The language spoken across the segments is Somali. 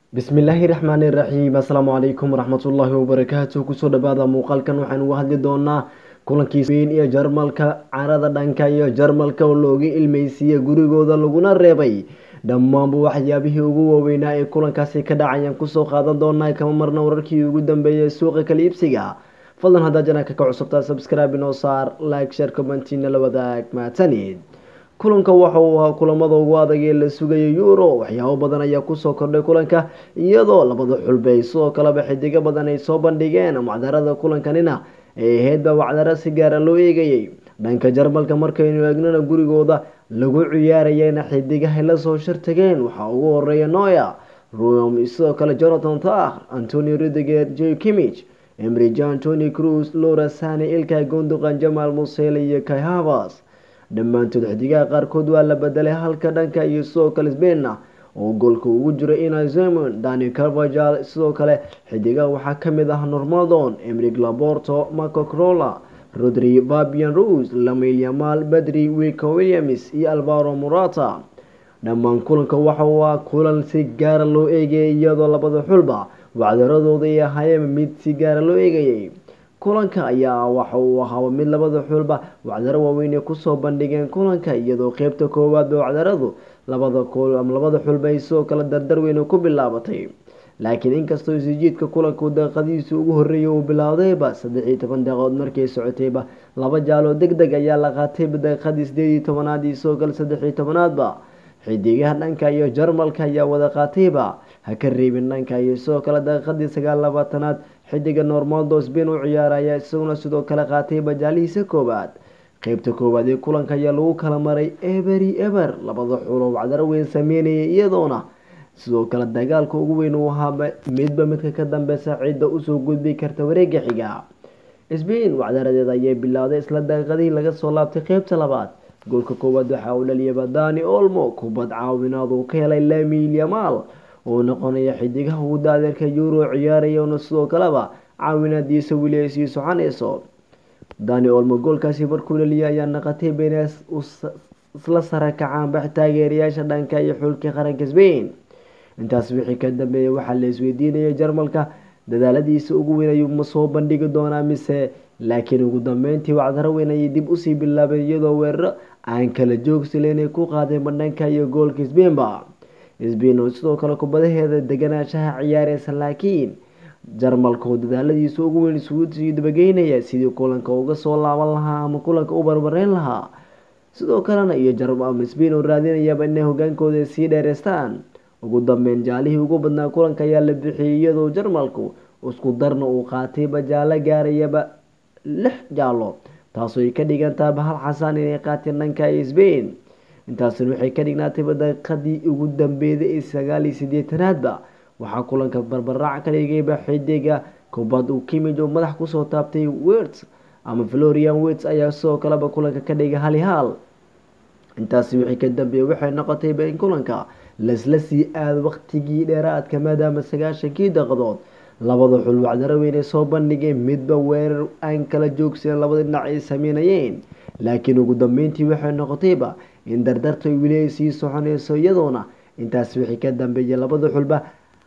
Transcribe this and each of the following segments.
bismillaahi raxmaani raxiim. assalaamu calaykum waraxmatullaahi wabarakaatu. kusoo dhawaada muuqaalkan waxaan uga hadli doonaa kulankii Spain iyo Jarmalka. carada dhanka iyo Jarmalka oo looga ilmeysiiyey gurigooda laguna reebay dhammaanba waxyaabihii ugu waaweynaa ee kulankaasi ka dhacayaan kusoo qaadan doonaa. kama marna wararkii ugu dambeeyay suuqa kala iibsiga. fadlan haddaa janaalka ka cusubtaa subscribe inoo saar, like, share, commentina la wadaag. mahadsanid. kulanka waxa uu ahaa kulamada ugu adag ee la sugayay Euro. waxyaabo badan ayaa kusoo kordhay kulanka, iyadoo labada xulba ay sidoo kaleba xidigo badan ay soo bandhigeen. wacdarada kulankanina ay ahaydba wacdaro si gaara loo eegayay. dhanka Jarmalka markaynu eegnana gurigooda lagu ciyaarayayna xidigahay la soo shirtageen. waxaa ugu horeeya Neuer, Rom, sidoo kale Jonathan Tah, Antonio Rudiger, Joe Kimmich, Emre Can, Toni Kroos, Leroy Sane, Ilkay Gundogan, Jamal Musiala iyo Kai Havertz. dhammaantood xidigaha qaarkood waa la bedelay, halka dhanka iyo sidoo kale Spain oo goolka ugu jiro Unai Simon, Dani Carvajal. sidoo kale xidigaha waxaa kamid ah Normaldon, Emerick Laporte, Marco Crolla, Rodri, Fabian Ruiz, Lamine Yamal, Pedri, Nico Williams iyo Alvaro Morata. dhammaan kulanka waxa uu ahaa kulan si gaara loo eegayay, iyadoo labada xulba wacdaradooda ay ahaayeen mid si gaara loo eegayay. kulanka ayaa waxa uu ahaa mid labada xulba wacdaro waaweyn ay kusoo bandhigeen kulanka, iyadoo qeybta koowaad ba wacdaradu labada xulba ay sidoo kale dardar weyn ku bilaabatay. laakiin inkastoo isjiidka kulanku daqiiqadiisa ugu horeeyay uu bilaawdayba 13 daqiiqood markay socotayba laba jaalo degdeg ayaa la qaatay daqiiqadii 18aad iyo sidoo kale 13aadba. xidigaha dhanka iyo Jarmalka ayaa wada qaatayba, ha ka reebin dhanka iyo sidoo kale daqiiqadii 29aad xidiga Normaldon Spain u ciyaaraya isaguna sidoo kale qaatay bajaalihiisa koowaad. qeybta koowaad ee kulanka ayaa lagu kala maray eber labada xulo wacdaro weyn sameynayay, iyadoona sidoo kale dagaalka ugu weyn uu ahaa midka ka dambeysa cidda usoo gudbi karta wareega xiga. Spain wacdaradeeda ayay bilowday isla daqiiqadii laga soo laabtay qeybta labaad. goolka koowaad waxa uu dhaliyay Dani Olmo, kubad caawinaad uu ka helay Lamine Yamal oo noqonaya xidigaha ugu daadeerka Euro ciyaaraya, oo sidoo kaleba caawinaadiisa wili ay sii soconayso. Dani Olmo goolkaasi markuu dhaliyay ayaa noqotay beenaas isla sare kacaan taageerayaasha dhanka iyo xulka qaranka Spain. intaas wixii ka dambeeyay waxaa la isweydiinayay Jarmalka dadaaladiisa ugu weyn ayuu ma soo bandhigi doonaa mise, laakiin ugu dambeyntii wacdaro weyn ayay dib usii bilaabeen, iyadoo weeraro aan kala joogsileyn ay ku qaadeen dhanka iyo goolka Spainba. Spain oo sidoo kale kubadaheeda deganaanshaha ciyaareysa, laakiin Jarmalka oo dadaaladiisa ugu weyn isugu sii dabageynaya sidii kulanka uga soo laaban lahaa ama kulanka u barbareyn lahaa. sidoo kalena iyo Spain oo raadinayaba inay hogaankooda sii dheereystaan. ugu dambeyn jaalihii ugu badnaa kulanka ayaa la bixiyay, iyadoo Jarmalku isku darna uu qaatay bajaalo gaarayaba 6 jaalo, taasoo ay ka dhigantaa bahal xasaan inay qaateen dhanka Spain. intaasina waxay ka dhignaatay daqiiqadii ugu dambeeyay 89aadba waxaa kulanka barbarac ka dhigayba xidiga kubad uu Kimmich oo madax kusoo taabtay Wirtz ama Florian Wirtz ayaa sidoo kaleba kulanka ka dhigay 1-1. intaasi wixii ka dambeeyay waxay noqotay in kulanka lasla sii aad waqtigii dheeraadka, maadaama 90 daqiiqadood labada xul wacdaro weyn ay soo bandhigeen, midba weerar aan kala joogsan labada dhinac ay sameynayeen. laakiin ugu dambeyntii waxay noqotayba in dardarta wili ay sii soconayso, iyadoona intaas wixii ka dambeeyay labada xulba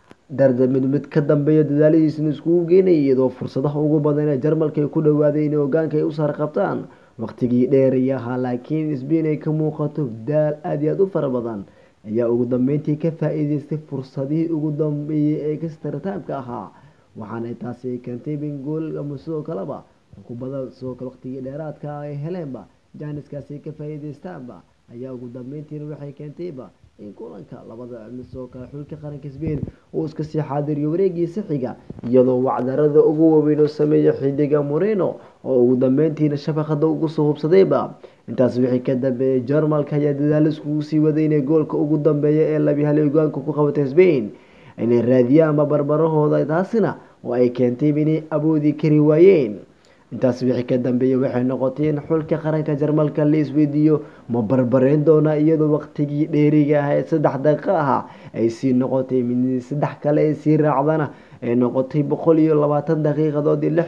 mid ka dambeeya dadaaladiisna iskugu geenayay, iyadoo fursadaha ugu badan ee Jarmalka ay ku dhawaadeen inay hogaanka ay u sar qabtaan waqtigii dheer ahaa. laakiin Spain ay ka muuqato daal aad iyo aad u fara badan ayaa ugu dambeyntii ka faa'iideystay fursadihii ugu dambeeyay ee kastartaabka ahaa, waxaana taasi keentay in gool ama sidoo kaleba kubada sidoo kale waqtigii dheeraadka ay heleenba jaaniskaasi ka faa'iideystaanba ayaa ugu dambeyntii waxay keentayba in kulanka labada sidoo kale xulka qaranka Spain uu iska sii xaadiriyo wareegiisa xiga, iyadoo wacdarada ugu waaweyn oo sameeyay xidiga Moreno oo ugu dambeyntiina shafaqada ugu soo hubsadayba. intaas wixii ka dambeeyay Jarmalka ayaa dadaal iskugu sii waday inay goolka ugu dambeeya ee 2-1 hogaanka ku qabatay Spain inay raadiyaan barbarahooda, taasina oo ay keentay inay awoodi kari waayeen. intaas wixii ka dambeeyay waxay noqotay in xulka qaranka Jarmalka la isweydiiyo ma barbareyn doona, iyadoo waqtigii dheeriga ah ee 3 daqiiqo ah ay sii noqotay mid 3 kale ay sii raacdana ay noqotay 120 daqiiqadood iyo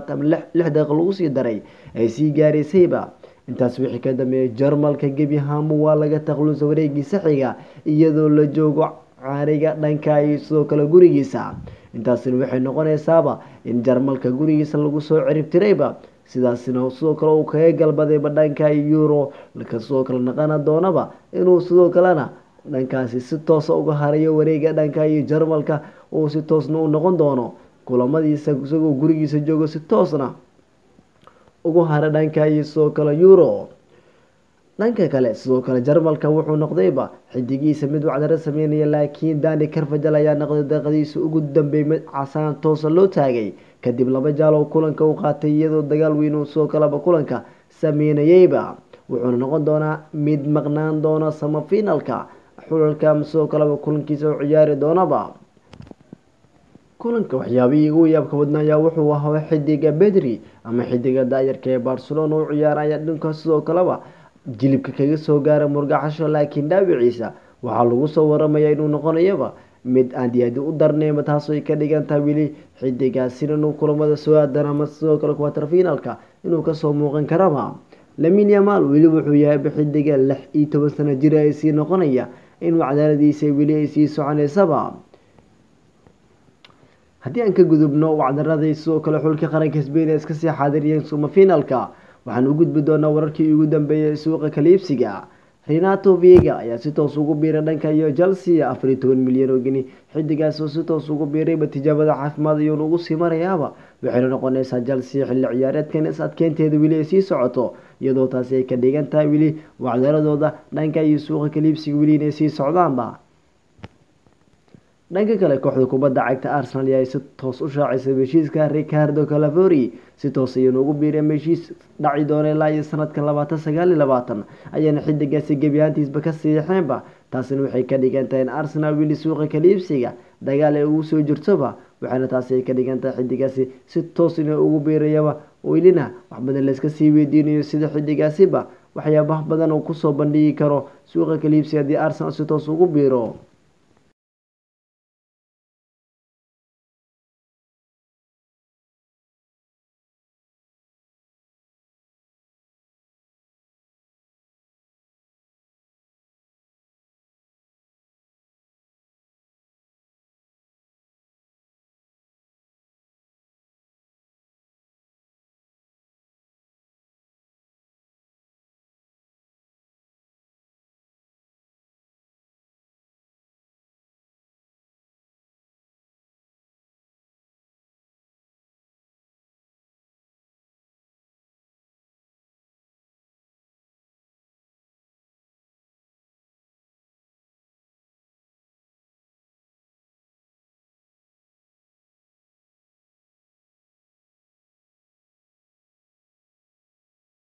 6 daqiiqo lagu sii daray ay sii gaaraysayba. intaas wixii ka dambeeyay Jarmalka gebi ahaan waa laga takhalusay wareegiisa xiga, iyadoo la joogo caariga dhanka iyo sidoo kale gurigiisa. Intaasina waxay noqonaysaaba in Jarmalka gurigiisa lagu soo ciribtirayba, sidaasina sidoo kale uu kaga galbadayba dhanka Euro, sidoo kale naqana doonaba inuu sidoo kalena dhankaasi si toos ah uga harayo wareega dhanka iyo Jarmalka, uu si toosna u noqon doono kulamadiisa isagoo gurigiisa joogo si toosna ugu hara dhanka iyo sidoo kale Euro. dhanka kale sidoo kale Jarmalka wuxuu noqdayba xidigiisa mid wacdara sameynaya, laakiin Dani Carvajal ayaa noqday daqiiqadiisa ugu dambeeyay mid casaan toos loo taagay kadib 2 jaal oo kulanka u qaatay, iyadoo dagaal weyn uu soo kalaba kulanka sameynayayba. wuxuuna noqon doonaa mid maqnaan doona semifinalka xulalka sidoo kaleba kulankiisa u ciyaari doonaba. kulanka waxyaabihii ugu yaabka badnaa wuxuu ahaa xidiga Pedri ama xidiga daayarka ee Barcelona u ciyaaraya dhanka sidoo kaleba jilibka kaga soo gaaray murgacasho, laakiin dhaawiciisa waxaa lagu soo waramayaa inuu noqonayaba mid aan diyaadi u darnayba, taasoo ay ka dhigan tahay weli xidigaasina inuu kulamada soo aadan ama sidoo kale quarter finalka inuu kasoo muuqan karaba. Lamine Yamal weli wuxuu yahay xidiga 16 sano jir ay sii noqonaya in wacdaradiisa weli ay sii soconaysaba. haddii aan ka gudubno wacdaradii sidoo kale xulka qaranka Spain ee iska sii xaadiriyeen semifinalka, waxaan u gudbi doonaa wararkii ugu dambeeyay suuqa kala iibsiga. Renato Veiga ayaa si toos ugu biiray dhanka iyo Chelsea 14 milyan oo gini. xidigaas oo si toos ugu biiray tijaabada caafimaad iyo ugu sii marayaaba, waxay noqonaysaa Chelsea xilli ciyaareedkan is adkeynteeda weli ay sii socoto, iyadoo taasi ay ka dhigan tahay weli wacdaradooda dhanka iyo suuqa kala iibsiga weli inay sii socdaanba. dhanka kale kooxda kubadda cagta Arsenal ayaa si toos u shaacisay heshiiska Ricardo Calafiori, si toos ayuu ugu biiray heshiis dhaci doona ilaa iyo sanadka 2029 ayaana xidigaasi gebi ahaantiisba ka siixeenba. taasina waxay ka dhigan tahay in Arsenal weli suuqa kala iibsiga dagaal ay ugu soo jirtoba, waxaana taasi ay ka dhigan tahay xidigaasi si toos inuu ugu biirayaba, welina wax badan la iska sii weydiinayo sida xidigaasiba waxyaabaha badan uu kusoo bandhigi karo suuqa kala iibsiga haddii Arsenal si toos ugu biiro.